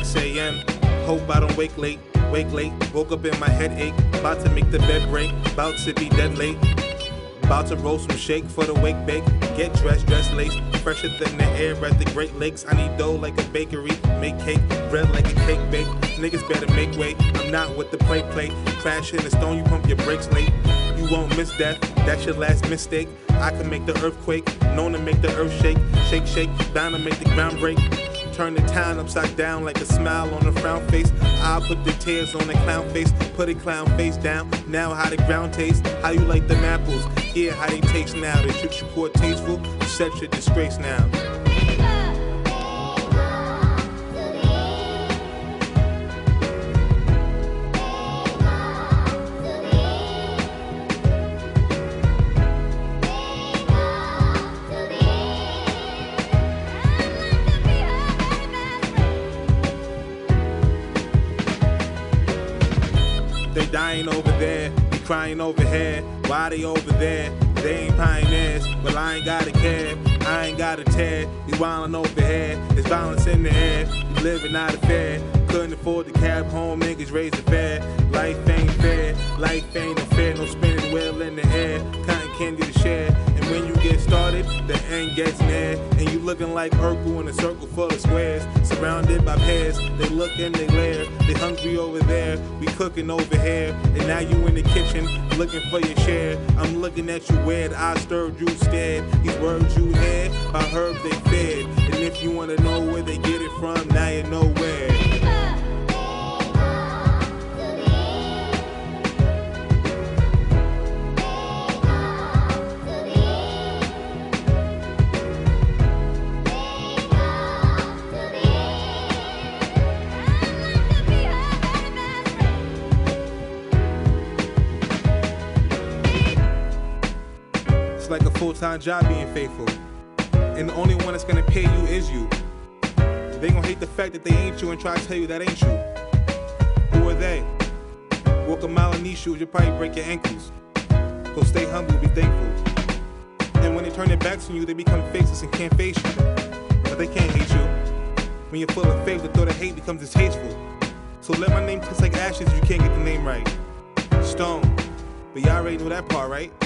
6 a.m. Hope I don't wake late. Woke up in my headache. About to make the bed break. About to be dead late. About to roast some shake for the wake bake. Get dressed laced. Fresher than the air at the Great Lakes. I need dough like a bakery. Make cake, bread like a cake bake. Niggas better make way. I'm not with the play. Crash in the stone, you pump your brakes late. You won't miss that. That's your last mistake. I can make the earthquake. Known to make the earth shake. Shake, bound to make the ground break. Turn the town upside down like a smile on a frown face. I'll put the tears on the clown face. Put a clown face down. Now how the ground tastes. How you like them apples? Yeah, how they taste now. They treat you poor tasteful. Such a disgrace now. They dying over there, we crying over here. Why they over there? They ain't pioneers. Well, I ain't got a cab, I ain't got a tear. We wildin' over here, there's violence in the air. We living out of fear. Couldn't afford the cab home, niggas raise the fare. Life ain't fair, life ain't fair. No spinning wheel in the air, cotton candy to share. And when you get started, the end gets near. And you looking like Urkel in a circle full of squares. Surrounded by pairs, they look and they lair. They hungry over there, we cooking over here. And now you in the kitchen, looking for your share. I'm looking at you weird, I stirred, you scared. These words you heard, by herbs they fed. And if you wanna know where they get it from, now you know where. Like a full-time job being faithful, and the only one that's gonna pay you is you. They gonna hate the fact that they ain't you and try to tell you that ain't you. Who are they? Walk a mile in these shoes, you'll probably break your ankles. So stay humble, be thankful. And when they turn their backs on you, they become faceless and can't face you. But they can't hate you. When you're full of faith, the thought of hate becomes distasteful. So let my name taste like ashes if you can't get the name right. Stone, but y'all already know that part, right?